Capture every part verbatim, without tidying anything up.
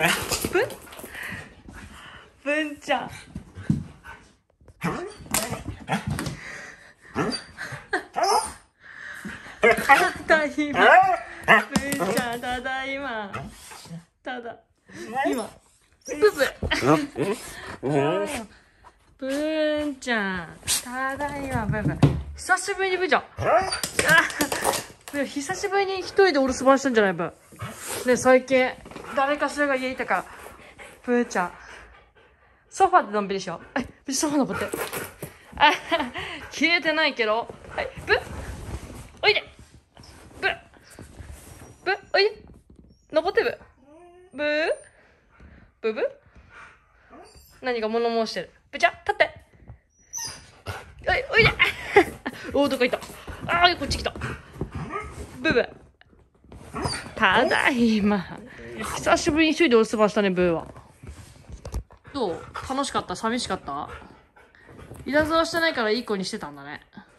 ぶぶんちゃんただいまぶんちゃんただいまただ今ブブぶんちゃんただいまブブ久しぶりにぶんちゃん久しぶりに一人でお留守番したんじゃないぶね、最近誰かしらが家にいたからぶーちゃんソファーでのんびりしよう。え、ソファー登ってあ消えてないけどはいぶおいでぶぶおいで登ってぶぶーぶぶ何か物申してるぶちゃ立っておいおいでおーどこ行ったあーこっち来たブブただいま久しぶりに一人でお留守番したねブーはどう楽しかった寂しかったいたずらしてないからいい子にしてたんだね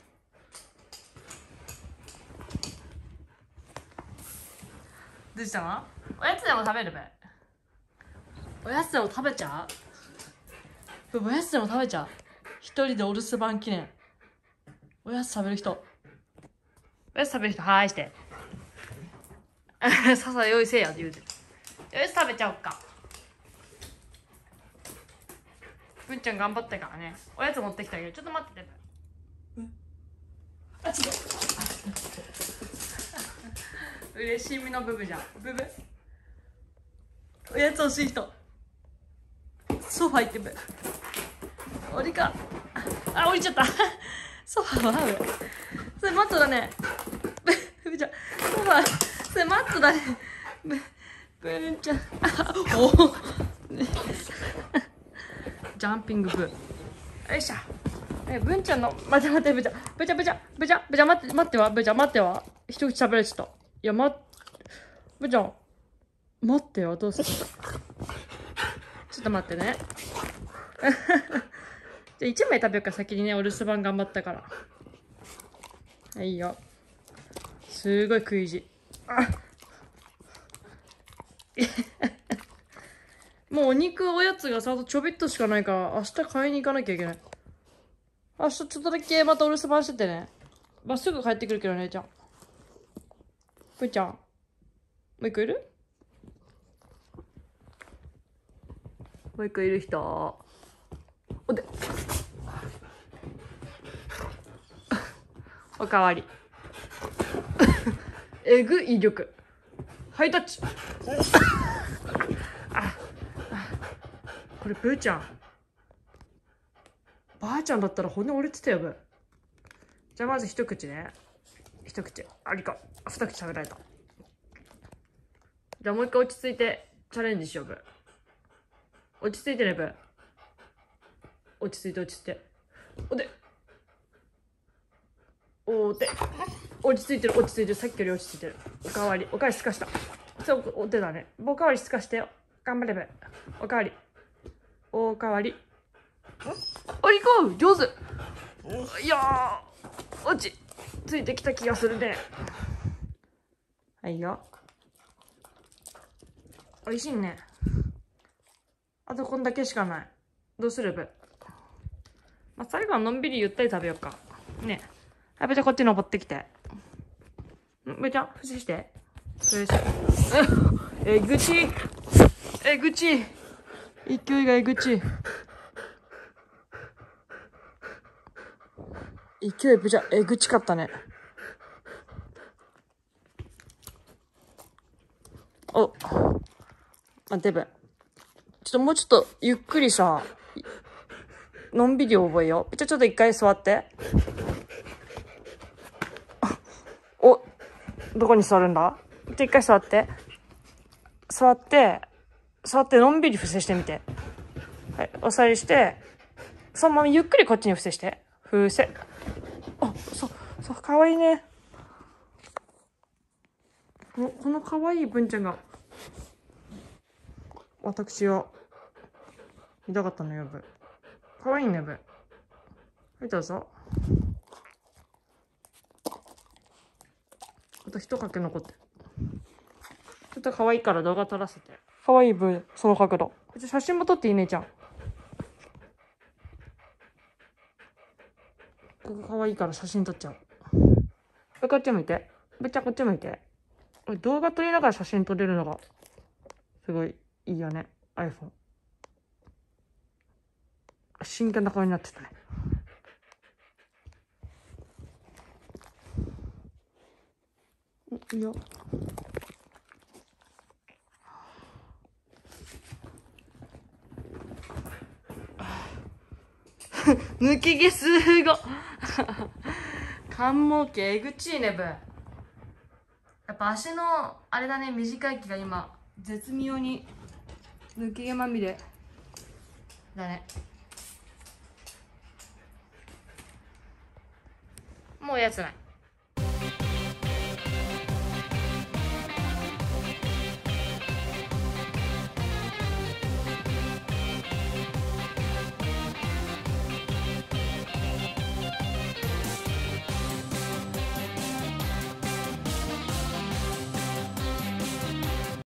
どうしたのおやつでも食べるべおやつでも食べちゃうブブおやつでも食べちゃう一人でお留守番記念おやつ食べる人おやつ食べる人はーいしてささ用意せえやって言うてよし食べちゃおっかぶんちゃん頑張ってからねおやつ持ってきたけどちょっと待っててあ違う嬉しみのブブじゃんブブおやつ欲しい人ソファ行ってぶ降りかあ降りちゃったソファはぶそれマットだねブブちゃんソファそれマットだねぶぶんちゃんおお、ね、ジャンピングブーよいしょえぶんちゃんの待って待ってぶちゃぶちゃぶちゃぶちゃぶちゃ待って待ってわぶちゃ待ってわ一口食べれちゃったいやまぶちゃん待ってよどうするちょっと待ってねじゃあいちまい食べようか先にねお留守番頑張ったからはいいよすごい食い意地あもうお肉おやつがさちょびっとしかないから明日買いに行かなきゃいけない明日ちょっとだけまたお留守番しててねまあ、すぐ帰ってくるけどねちゃんぷーちゃんもう一個いるもう一個いる人おでおかわりえぐ威力ハイタッチあこれブーちゃんばあちゃんだったら骨折れてたよブーじゃあまず一口ね一口ありか二口食べられたじゃあもう一回落ち着いてチャレンジしようブー落ち着いてねブー落ち着いて落ち着いておでおで落ち着いてる落ち着いてるさっきより落ち着いてるおかわりおかわりすかしたそうお手だねおかわりすかしてよ頑張れべおかわりおかわりおいこう上手いやー落ちついてきた気がするねはいよおいしいねあとこんだけしかないどうするべまあ最後はのんびりゆったり食べようかねはいべちゃんこっち登ってきてべちゃん伏せして伏せえぐちえぐち勢いがえぐち勢いぶちゃえぐちかったねお待ってべちょっともうちょっとゆっくりさのんびり覚えようじゃあちょっと一回座っておどこに座るんだじゃあ一回座って座って座ってのんびり伏せしてみてはいお座りしてそのままゆっくりこっちに伏せして伏せあそうそうかわいいねここのかわいい文ちゃんが私を見たかったのよぶかわいいねぶはいどうぞあと一かけ残ってるちょっとかわいいから動画撮らせてかわいいブー、その角度。写真も撮っていいねちゃん。ここかわいいから写真撮っちゃう。こっち向いて。ぶっちゃんこっち向いて。動画撮りながら写真撮れるのが、すごいいいよね。iPhone。真剣な顔になってたね。いいよ。抜き毛すご寒毛毛えぐちいねぶ。やっぱ足のあれだね、短い毛が今絶妙に抜き毛まみれだね。もうやつない。